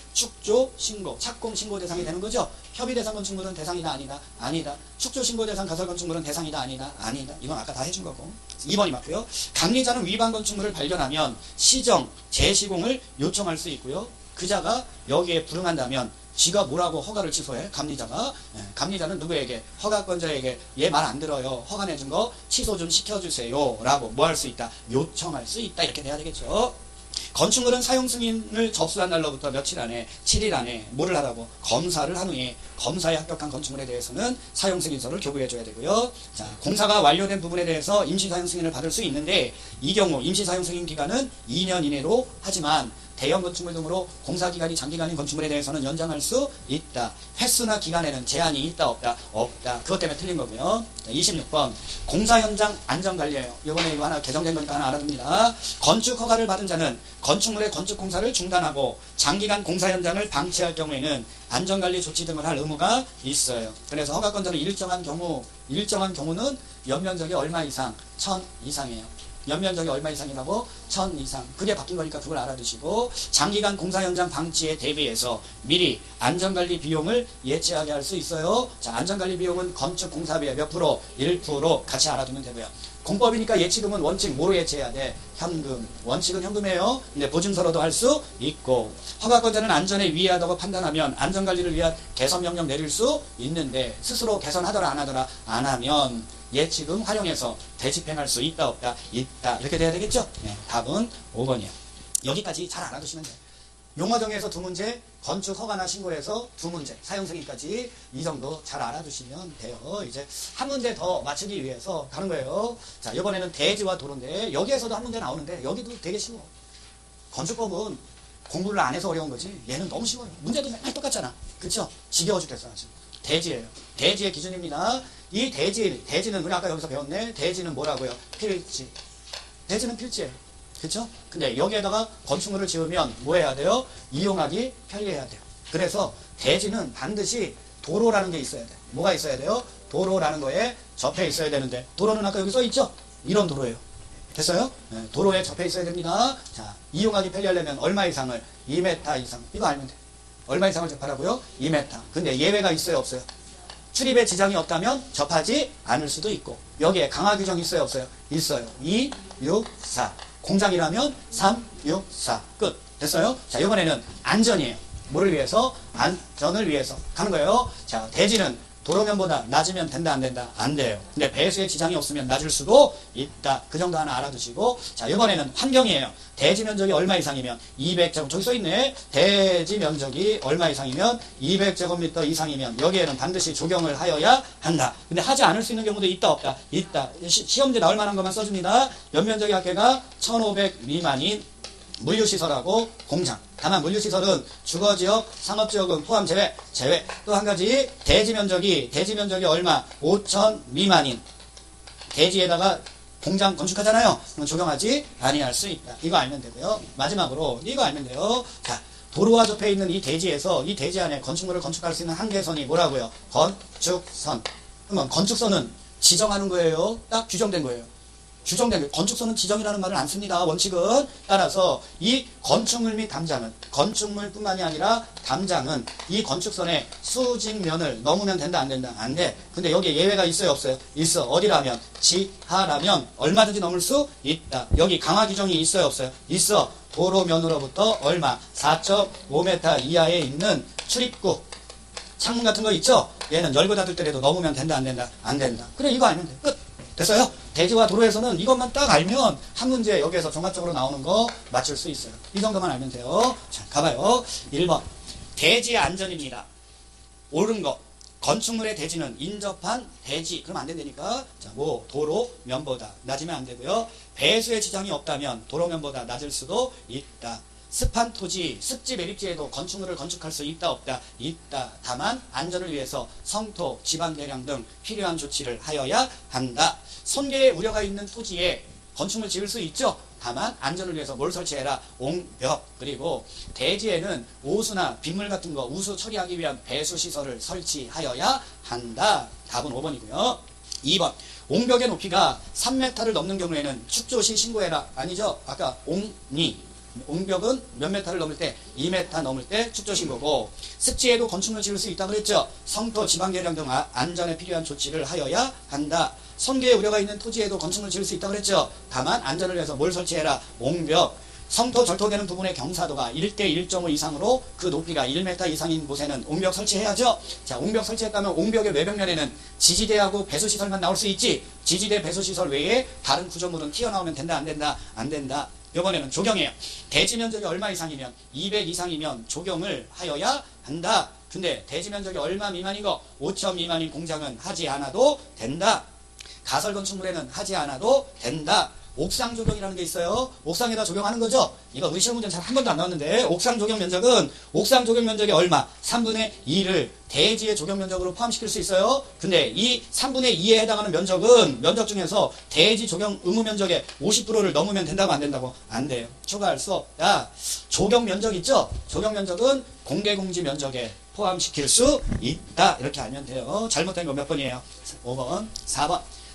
축조신고, 착공신고 대상이 되는 거죠. 협의대상 건축물은 대상이다 아니다? 아니다. 축조신고대상 가설 건축물은 대상이다 아니다? 아니다. 이건 아까 다 해준 거고. 2번이 맞고요. 감리자는 위반 건축물을 발견하면 시정, 재시공을 요청할 수 있고요. 그자가 여기에 불응한다면 지가 뭐라고 허가를 취소해? 감리자가. 감리자는 누구에게? 허가권자에게 얘 말 안 들어요. 허가 내준 거 취소 좀 시켜주세요. 라고 뭐 할 수 있다? 요청할 수 있다. 이렇게 돼야 되겠죠. 건축물은 사용 승인을 접수한 날로부터 며칠 안에, 7일 안에 뭐를 하라고? 검사를 한 후에 검사에 합격한 건축물에 대해서는 사용 승인서를 교부해 줘야 되고요. 자, 공사가 완료된 부분에 대해서 임시 사용 승인을 받을 수 있는데, 이 경우 임시 사용 승인 기간은 2년 이내로 하지만 대형 건축물 등으로 공사기간이 장기간인 건축물에 대해서는 연장할 수 있다. 횟수나 기간에는 제한이 있다 없다? 없다. 그것 때문에 틀린 거고요. 26번 공사 현장 안전관리예요. 이번에 이거 하나 개정된 거니까 하나 알아둡니다. 건축 허가를 받은 자는 건축물의 건축공사를 중단하고 장기간 공사 현장을 방치할 경우에는 안전관리 조치 등을 할 의무가 있어요. 그래서 허가권자는 일정한 경우는 연면적이 얼마 이상? 1000 이상이에요. 연면적이 얼마 이상이라고? 1000 이상. 그게 바뀐 거니까 그걸 알아두시고, 장기간 공사 현장 방치에 대비해서 미리 안전관리 비용을 예치하게 할 수 있어요. 자, 안전관리 비용은 건축 공사비의 몇 프로? 1% 같이 알아두면 되고요. 공법이니까 예치금은 원칙 뭐로 예치해야 돼? 현금. 원칙은 현금이에요. 근데 보증서로도 할 수 있고, 허가권자는 안전에 위의하다고 판단하면 안전관리를 위한 개선명령 내릴 수 있는데, 스스로 개선하더라 안 하더라 안 하면 예치금 활용해서 대집행할 수 있다 없다? 있다. 이렇게 돼야 되겠죠? 네, 답은 5번이에요. 여기까지 잘 알아두시면 돼요. 용어 정의에서 2문제, 건축 허가나 신고에서 2문제, 사용승인까지 이 정도 잘 알아두시면 돼요. 이제 한 문제 더 맞추기 위해서 가는 거예요. 자, 이번에는 대지와 도로인데, 여기에서도 한 문제 나오는데 여기도 되게 쉬워. 건축법은 공부를 안 해서 어려운 거지, 얘는 너무 쉬워요. 문제도 맨날 똑같잖아. 그쵸? 지겨워 죽겠어 아주. 대지예요. 대지의 기준입니다. 이 대지는 우리 아까 여기서 배웠네. 대지는 뭐라고요? 필지. 대지는 필지예요. 그쵸? 근데 여기에다가 건축물을 지으면 뭐 해야 돼요? 이용하기 편리해야 돼요. 그래서 대지는 반드시 도로라는 게 있어야 돼요. 뭐가 있어야 돼요? 도로라는 거에 접해 있어야 되는데, 도로는 아까 여기 써 있죠? 이런 도로예요. 됐어요? 네, 도로에 접해 있어야 됩니다. 자, 이용하기 편리하려면 얼마 이상을? 2m 이상. 이거 알면 돼. 얼마 이상을 접하라고요? 2m. 근데 예외가 있어요 없어요? 출입에 지장이 없다면 접하지 않을 수도 있고, 여기에 강화 규정이 있어요 없어요? 있어요. 2, 6, 4. 공장이라면 3, 6, 4. 끝. 됐어요? 자, 이번에는 안전이에요. 뭐를 위해서? 안전을 위해서 가는 거예요. 자, 대지는 도로면보다 낮으면 된다 안 된다? 안 돼요. 근데 배수에 지장이 없으면 낮을 수도 있다. 그 정도 하나 알아두시고, 자, 이번에는 환경이에요. 대지 면적이 얼마 이상이면 200제곱, 저기 써있네. 대지 면적이 얼마 이상이면 200제곱미터 이상이면 여기에는 반드시 조경을 하여야 한다. 근데 하지 않을 수 있는 경우도 있다 없다? 있다. 시험지 나올 만한 것만 써줍니다. 연면적이 합계가 1500 미만인 물류시설하고 공장. 다만 물류시설은 주거지역, 상업지역은 포함 제외. 또 한 가지, 대지 면적이 얼마? 5000 미만인 대지에다가 공장 건축하잖아요. 그럼 조경하지 아니할 수 있다. 이거 알면 되고요. 마지막으로 이거 알면 돼요. 자, 도로와 접해 있는 이 대지에서, 이 대지 안에 건축물을 건축할 수 있는 한계선이 뭐라고요? 건축선. 그러면 건축선은 지정하는 거예요? 딱 규정된 거예요. 규정된 거예요. 건축선은 지정이라는 말을 안 씁니다. 원칙은. 따라서 이 건축물 및 담장은, 건축물뿐만이 아니라 담장은 이 건축선의 수직면을 넘으면 된다 안 된다? 안 돼. 근데 여기에 예외가 있어요 없어요? 있어. 어디라면? 지하라면 얼마든지 넘을 수 있다. 여기 강화 규정이 있어요 없어요? 있어. 도로면으로부터 얼마? 4.5m 이하에 있는 출입구, 창문 같은 거 있죠? 얘는 열고 닫을 때라도 넘으면 된다 안 된다? 안 된다. 그래, 이거 알면 돼. 끝. 됐어요? 대지와 도로에서는 이것만 딱 알면 한 문제 여기에서 종합적으로 나오는 거 맞출 수 있어요. 이 정도만 알면 돼요. 자, 가봐요. 1번. 대지의 안전입니다. 옳은 거. 건축물의 대지는 인접한 대지. 그럼 안 된다니까. 자, 뭐 도로 면보다 낮으면 안 되고요. 배수의 지장이 없다면 도로면보다 낮을 수도 있다. 습한 토지, 습지 매립지에도 건축물을 건축할 수 있다 없다? 있다. 다만 안전을 위해서 성토, 지방 개량 등 필요한 조치를 하여야 한다. 손괴의 우려가 있는 토지에 건축물 지을 수 있죠? 다만 안전을 위해서 뭘 설치해라? 옹벽. 그리고 대지에는 오수나 빗물 같은 거 우수 처리하기 위한 배수시설을 설치하여야 한다. 답은 5번이고요. 2번. 옹벽의 높이가 3m를 넘는 경우에는 축조시 신고해라. 아니죠? 아까 옹벽은 몇 m를 넘을 때? 2m 넘을 때 축조신고고, 습지에도 건축물 지을 수 있다고 그랬죠? 성토, 지방개량 등 안전에 필요한 조치를 하여야 한다. 손괴의 우려가 있는 토지에도 건축물 지을 수 있다고 그랬죠? 다만 안전을 위해서 뭘 설치해라? 옹벽. 성토, 절토되는 부분의 경사도가 1대 1.5 이상으로 그 높이가 1m 이상인 곳에는 옹벽 설치해야죠? 자, 옹벽 설치했다면 옹벽의 외벽면에는 지지대하고 배수시설만 나올 수 있지? 지지대, 배수시설 외에 다른 구조물은 튀어나오면 된다 안 된다? 안 된다. 이번에는 조경이에요. 대지 면적이 얼마 이상이면? 200 이상이면 조경을 하여야 한다. 근데 대지 면적이 얼마 미만인 거? 5천 미만인 공장은 하지 않아도 된다. 가설 건축물에는 하지 않아도 된다. 옥상 조경이라는 게 있어요. 옥상에다 조경하는 거죠. 이거 우리 시험 문제는 잘 한 번도 안 나왔는데, 옥상 조경 면적은 옥상 조경 면적이 얼마? 3분의 2를 대지의 조경 면적으로 포함시킬 수 있어요. 근데 이 3분의 2에 해당하는 면적은 면적 중에서 대지 조경 의무 면적의 50%를 넘으면 된다고 안 된다고? 안 돼요. 초과할 수 없다. 조경 면적 있죠? 조경 면적은 공개공지 면적에 포함시킬 수 있다. 이렇게 알면 돼요. 잘못된 거 몇 번이에요? 5번, 4번.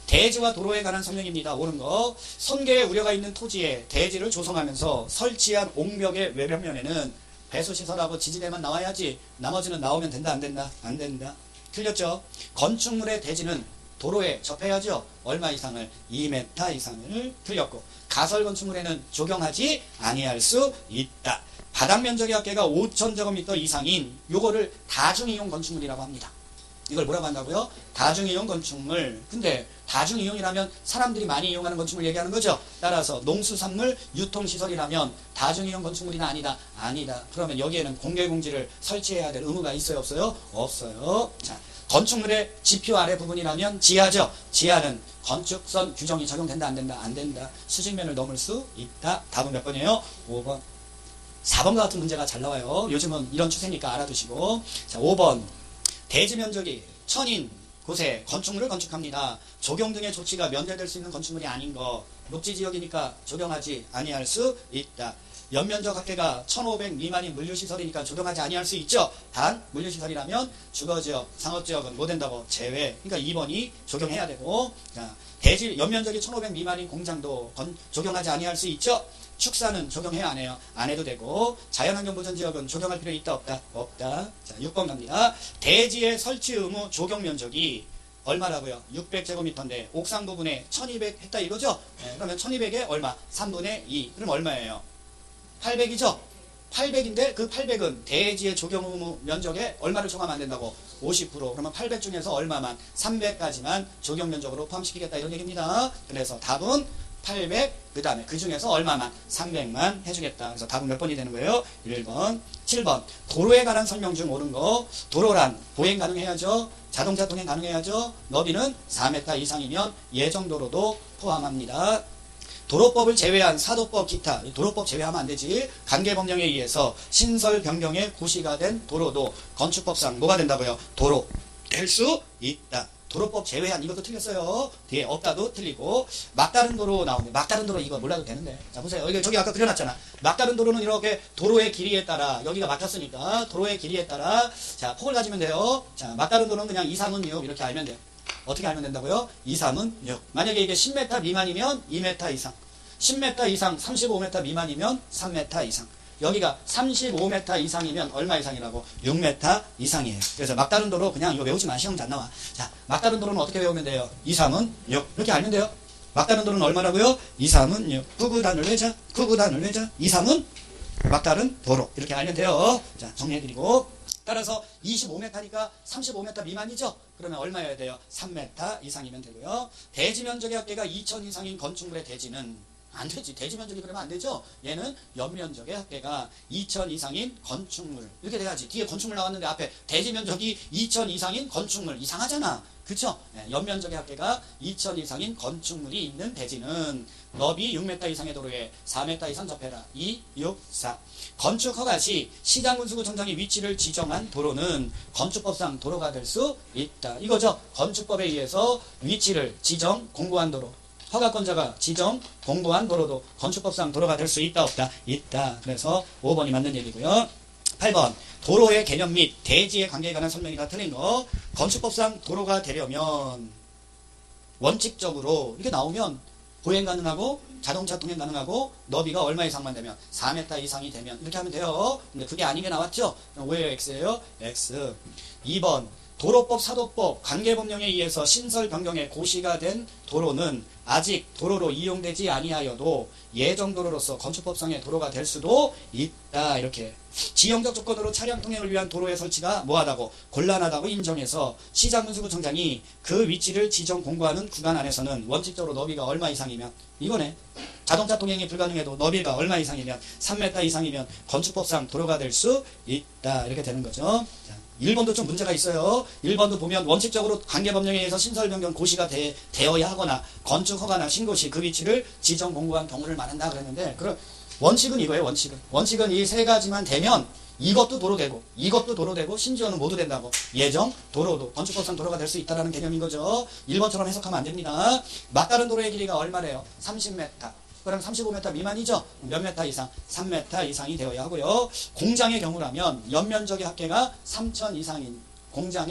대지와 도로에 관한 설명입니다. 옳은 거. 손괴의 우려가 있는 토지에 대지를 조성하면서 설치한 옥벽의 외벽면에는 배수시설하고 지지대만 나와야지 나머지는 나오면 된다 안 된다? 안 된다. 틀렸죠? 건축물의 대지는 도로에 접해야죠. 얼마 이상을? 2m 이상을. 틀렸고 가설 건축물에는 적용하지 아니할 수 있다. 바닥 면적의 합계가 5,000제곱미터 이상인 요거를 다중이용 건축물이라고 합니다. 이걸 뭐라고 한다고요? 다중이용 건축물. 근데 다중이용이라면 사람들이 많이 이용하는 건축물 얘기하는 거죠. 따라서 농수산물 유통시설이라면 다중이용 건축물이나 아니다? 아니다. 그러면 여기에는 공개공지를 설치해야 될 의무가 있어요? 없어요? 없어요. 자, 건축물의 지표 아래 부분이라면 지하죠. 지하는 건축선 규정이 적용된다 안 된다? 안 된다. 수직면을 넘을 수 있다. 답은 몇 번이에요? 5번. 4번과 같은 문제가 잘 나와요. 요즘은 이런 추세니까 알아두시고. 자, 5번. 대지 면적이 1000인 곳에 건축물을 건축합니다. 조경 등의 조치가 면제될 수 있는 건축물이 아닌 거. 녹지 지역이니까 적용하지 아니할 수 있다. 연면적 합계가 1500 미만인 물류시설이니까 적용하지 아니할 수 있죠. 단 물류시설이라면 주거지역, 상업지역은 뭐 된다고? 제외. 그러니까 2번이 적용해야 되고. 자, 대지 연면적이 1500 미만인 공장도 적용하지 아니할 수 있죠. 축사는 적용해야 안 해요? 안 해도 되고. 자연환경보전지역은 적용할 필요 있다 없다? 없다. 자, 6번 갑니다. 대지의 설치 의무 적용 면적이 얼마라고요? 600제곱미터인데 옥상 부분에 1200 했다 이거죠? 네, 그러면 1200에 얼마? 3분의 2. 그럼 얼마예요? 800이죠? 800인데 그 800은 대지의 적용 의무 면적에 얼마를 적용하면 안 된다고? 50%. 그러면 800 중에서 얼마만? 300까지만 적용 면적으로 포함시키겠다 이런 얘기입니다. 그래서 답은 800, 그 다음에 그 중에서 얼마만? 300만 해주겠다. 그래서 답은 몇 번이 되는 거예요? 1번. 7번. 도로에 관한 설명 중 옳은 거. 도로란 보행 가능해야죠. 자동차 통행 가능해야죠. 너비는 4m 이상이면 예정도로도 포함합니다. 도로법을 제외한 사도법 기타. 도로법 제외하면 안 되지. 관계법령에 의해서 신설 변경의 고시가 된 도로도 건축법상 뭐가 된다고요? 도로 될 수 있다. 도로법 제외한 이것도 틀렸어요. 뒤에 없다도 틀리고. 막다른 도로 나오는데 막다른 도로 이거 몰라도 되는데. 자 보세요. 여기 저기 아까 그려놨잖아. 막다른 도로는 이렇게 도로의 길이에 따라 여기가 막혔으니까 도로의 길이에 따라 자 폭을 가지면 돼요. 자 막다른 도로는 그냥 2, 3은 6 이렇게 알면 돼요. 어떻게 알면 된다고요? 2, 3은 6. 만약에 이게 10m 미만이면 2m 이상. 10m 이상 35m 미만이면 3m 이상. 여기가 35m 이상이면 얼마 이상이라고? 6m 이상이에요. 그래서 막다른 도로 그냥 이거 외우지 마. 시험 잘 나와. 자, 막다른 도로는 어떻게 외우면 돼요? 2, 3은 6. 이렇게 알면 돼요. 막다른 도로는 얼마라고요? 2, 3은 6. 구구단을 내자. 구구단을 내자. 2, 3은 막다른 도로. 이렇게 알면 돼요. 자, 정리해드리고. 따라서 25m니까 35m 미만이죠? 그러면 얼마여야 돼요? 3m 이상이면 되고요. 대지 면적의 합계가 2000 이상인 건축물의 대지는 안 되지. 대지 면적이 그러면 안 되죠. 얘는 연면적의 합계가 2000 이상인 건축물. 이렇게 돼야지. 뒤에 건축물 나왔는데 앞에 대지 면적이 2000 이상인 건축물. 이상하잖아. 그쵸? 네, 연면적의 합계가 2000 이상인 건축물이 있는 대지는 너비 6m 이상의 도로에 4m 이상 접해라. 2, 6, 4. 건축 허가 시 시장군수구청장이 위치를 지정한 도로는 건축법상 도로가 될 수 있다. 이거죠. 건축법에 의해서 위치를 지정, 공고한 도로. 허가권자가 지정, 공고한 도로도 건축법상 도로가 될 수 있다 없다? 있다. 그래서 5번이 맞는 얘기고요. 8번. 도로의 개념 및 대지의 관계에 관한 설명이 다 틀린 거. 건축법상 도로가 되려면 원칙적으로 이렇게 나오면 보행 가능하고 자동차 통행 가능하고 너비가 얼마 이상만 되면 4m 이상이 되면 이렇게 하면 돼요. 근데 그게 아닌 게 나왔죠? 왜요? X예요? X. 2번. 도로법, 사도법, 관계법령에 의해서 신설 변경에 고시가 된 도로는 아직 도로로 이용되지 아니하여도 예정도로로서 건축법상의 도로가 될 수도 있다. 이렇게 지형적 조건으로 차량 통행을 위한 도로의 설치가 뭐하다고? 곤란하다고 인정해서 시장군수구청장이 그 위치를 지정 공고하는 구간 안에서는 원칙적으로 너비가 얼마 이상이면 이거네. 자동차 통행이 불가능해도 너비가 얼마 이상이면 3m 이상이면 건축법상 도로가 될 수 있다. 이렇게 되는 거죠. 자. 1번도 좀 문제가 있어요. 1번도 보면 원칙적으로 관계법령에 의해서 신설변경 고시가 되어야 하거나 건축허가나 신고시 그 위치를 지정 공고한 경우를 말한다 그랬는데 그럼 원칙은 이거예요. 원칙은 이 세 가지만 되면 이것도 도로 되고 이것도 도로 되고 심지어는 모두 된다고. 예정, 도로도 건축법상 도로가 될 수 있다는 개념인 거죠. 1번처럼 해석하면 안 됩니다. 막다른 도로의 길이가 얼마래요? 30m. 그럼 35m 미만이죠? 몇 m 이상? 3m 이상이 되어야 하고요. 공장의 경우라면 연면적의 합계가 3000 이상인 공장의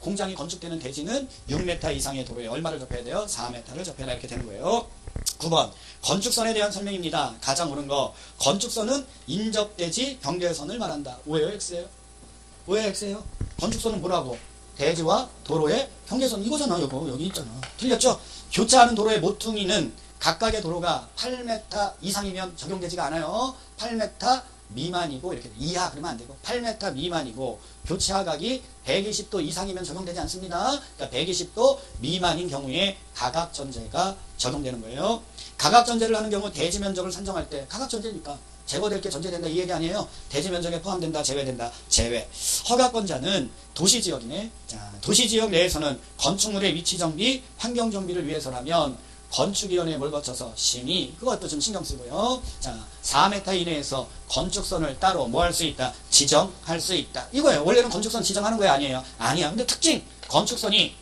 공장이 건축되는 대지는 6m 이상의 도로에 얼마를 접해야 돼요? 4m를 접해라 이렇게 되는 거예요. 9번 건축선에 대한 설명입니다. 가장 옳은 거 건축선은 인접대지 경계선을 말한다. 오예요 X예요? 오예요 X예요? 건축선은 뭐라고? 대지와 도로의 경계선 이거잖아. 이거 여기 있잖아. 틀렸죠? 교차하는 도로의 모퉁이는 각각의 도로가 8m 이상이면 적용되지가 않아요. 8m 미만이고 이렇게 이하 그러면 안 되고 8m 미만이고 교차각이 120도 이상이면 적용되지 않습니다. 그러니까 120도 미만인 경우에 가각전제가 적용되는 거예요. 가각전제를 하는 경우 대지 면적을 산정할 때 가각전제니까 제거될 게 전제된다 이 얘기 아니에요. 대지 면적에 포함된다 제외된다 제외. 허가권자는 도시지역이네. 자, 도시지역 내에서는 건축물의 위치 정비, 환경 정비를 위해서라면 건축위원회에 뭘 거쳐서 심의 그것도 좀 신경 쓰고요. 자, 4m 이내에서 건축선을 따로 뭐 할 수 있다? 지정할 수 있다. 이거예요. 원래는 건축선 지정하는 거야 아니에요? 아니야. 근데 특징 건축선이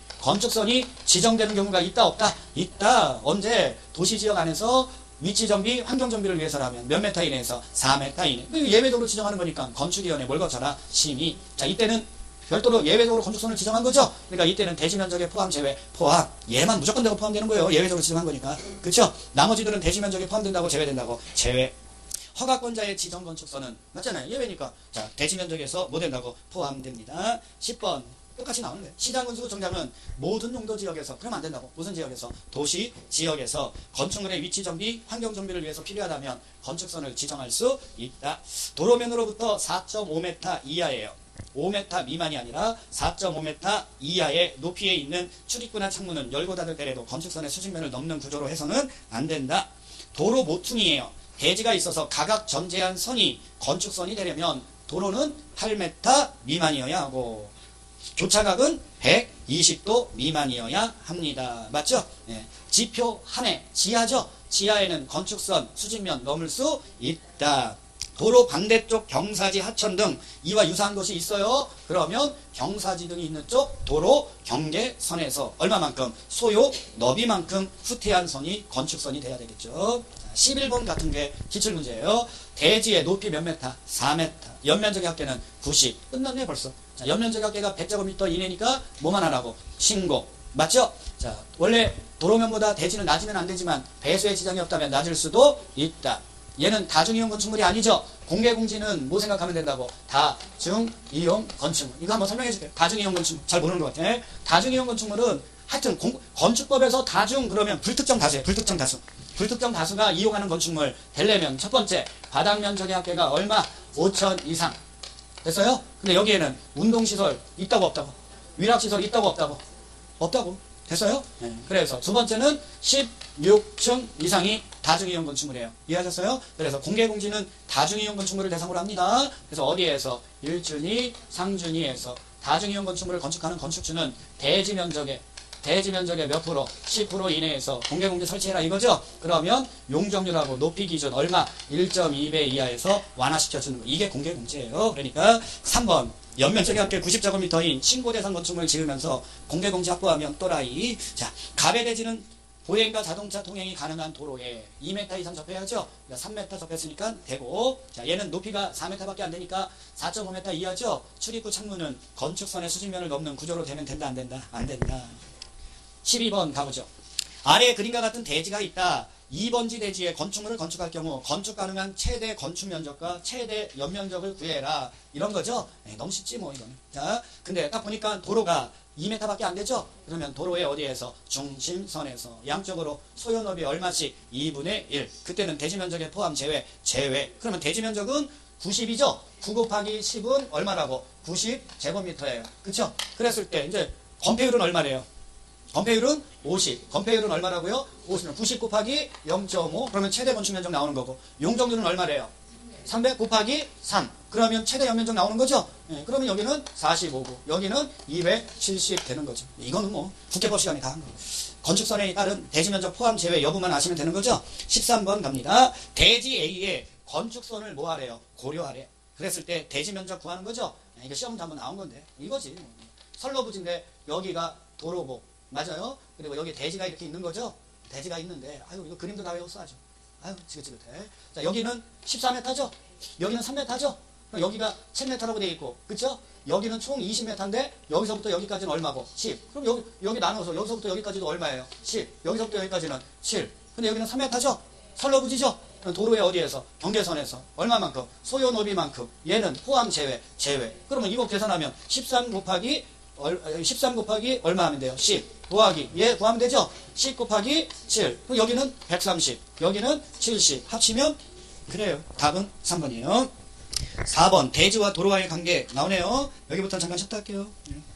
지정되는 경우가 있다 없다? 있다. 언제? 도시지역 안에서 위치정비, 환경정비를 위해서라면 몇 메타 이내에서 4m 이내. 예외적으로 지정하는 거니까 건축위원회 뭘 거쳐라? 심의. 자, 이때는 별도로 예외적으로 건축선을 지정한 거죠. 그러니까 이때는 대지면적에 포함 제외 포함. 얘만 무조건 되고 포함되는 거예요. 예외적으로 지정한 거니까. 그렇죠? 나머지들은 대지면적에 포함된다고 제외된다고 제외. 허가권자의 지정 건축선은 맞잖아요. 예외니까. 자, 대지면적에서 뭐 된다고 포함됩니다. 10번. 똑같이 나오는 거예요. 시장군수 정장은 모든 용도 지역에서 그러면 안 된다고. 무슨 지역에서? 도시 지역에서 건축물의 위치 정비, 환경 정비를 위해서 필요하다면 건축선을 지정할 수 있다. 도로면으로부터 4.5m 이하예요. 5m 미만이 아니라 4.5m 이하의 높이에 있는 출입구나 창문은 열고 닫을 때라도 건축선의 수직면을 넘는 구조로 해서는 안 된다. 도로 모퉁이에요. 대지가 있어서 가각 전제한 선이 건축선이 되려면 도로는 8m 미만이어야 하고 교차각은 120도 미만이어야 합니다. 맞죠? 예. 지표 한해 지하죠. 지하에는 건축선 수직면 넘을 수 있다. 도로 반대쪽 경사지 하천 등 이와 유사한 것이 있어요. 그러면 경사지 등이 있는 쪽 도로 경계선에서 얼마만큼 소요 너비만큼 후퇴한 선이 건축선이 돼야 되겠죠. 11번 같은 게 기출문제예요. 대지의 높이 몇 메타? 4m. 연면적의 합계는 90. 끝났네 벌써. 자, 연면적의 합계가 100제곱미터 이내니까 뭐만 하라고? 신고. 맞죠? 자, 원래 도로면보다 대지는 낮으면 안 되지만 배수의 지장이 없다면 낮을 수도 있다. 얘는 다중이용 건축물이 아니죠. 공개공지는 뭐 생각하면 된다고? 다중이용 건축물. 이거 한번 설명해 줄게요. 다중이용 건축물. 잘 모르는 것 같아. 다중이용 건축물은 하여튼 건축법에서 다중 그러면 불특정 다수예요. 불특정 다수. 불특정 다수가 이용하는 건축물 되려면 첫 번째 바닥 면적의 합계가 얼마? 5천 이상. 됐어요? 근데 여기에는 운동시설 있다고 없다고? 위락시설 있다고 없다고? 없다고. 됐어요? 네. 그래서 두 번째는 16층 이상이 다중이용 건축물이에요. 이해하셨어요? 그래서 공개공지는 다중이용 건축물을 대상으로 합니다. 그래서 어디에서? 1준위, 상준위에서 다중이용 건축물을 건축하는 건축주는 대지 면적의 몇 프로? 10% 이내에서 공개공지 설치해라 이거죠? 그러면 용적률하고 높이 기준 얼마? 1.2배 이하에서 완화시켜주는 거. 이게 공개공지예요. 그러니까 3번 연면적의 합계 90제곱미터인 신고 대상 건축물을 지으면서 공개공지 확보하면 또라이. 자, 가배대지는 보행과 자동차 통행이 가능한 도로에 2m 이상 접해야죠. 그러니까 3m 접했으니까 되고, 자, 얘는 높이가 4m밖에 안 되니까 4.5m 이하죠. 출입구 창문은 건축선의 수직면을 넘는 구조로 되면 된다 안 된다? 안 된다. 12번 가보죠. 아래 그림과 같은 대지가 있다. 2번지 대지에 건축물을 건축할 경우 건축 가능한 최대 건축 면적과 최대 연면적을 구해라. 이런 거죠. 너무 쉽지 뭐 이거는. 자, 근데 딱 보니까 도로가 2m밖에 안 되죠. 그러면 도로의 어디에서? 중심선에서 양쪽으로 소요 너비 얼마씩? 2분의 1. 그때는 대지 면적에 포함 제외. 그러면 대지 면적은 90이죠. 9 곱하기 10은 얼마라고? 90제곱미터예요. 그쵸? 그랬을 때 이제 건폐율은 얼마래요? 건폐율은 50. 건폐율은 얼마라고요? 50은 90 곱하기 0.5. 그러면 최대 건축 면적 나오는 거고. 용적률은 얼마래요? 300 곱하기 3. 그러면 최대 연면적 나오는 거죠? 네, 그러면 여기는 45고 여기는 270 되는 거죠. 이거는 뭐 국회법 시간에 다 한 거예요. 건축선에 따른 대지 면적 포함 제외 여부만 아시면 되는 거죠? 13번 갑니다. 대지 A에 건축선을 뭐 하래요? 고려하래. 그랬을 때 대지 면적 구하는 거죠? 네, 이거 시험도 한번 나온 건데 이거지. 선로부지인데 여기가 도로고 맞아요? 그리고 여기 대지가 이렇게 있는 거죠? 대지가 있는데 아유 이거 그림도 다 외웠어 아주. 아유 지긋지긋해. 자 여기는 14m죠? 여기는 3m죠? 그럼 여기가 1000m라고 돼 있고, 그쵸? 여기는 총 20m인데 여기서부터 여기까지는 얼마고? 10. 그럼 여기 나눠서 여기서부터 여기까지도 얼마예요? 10. 여기서부터 여기까지는 7. 근데 여기는 3m죠? 설러부지죠? 도로의 어디에서? 경계선에서. 얼마만큼? 소요 너비만큼. 얘는 포함 제외. 그러면 이거 계산하면 13 곱하기 얼마 하면 돼요? 10 더하기 얘 구하면 되죠? 10 곱하기 7. 그럼 여기는 130. 여기는 70. 합치면 그래요. 답은 3번이에요. 4번 대지와 도로와의 관계 나오네요. 여기부터 잠깐 쉬었다 할게요.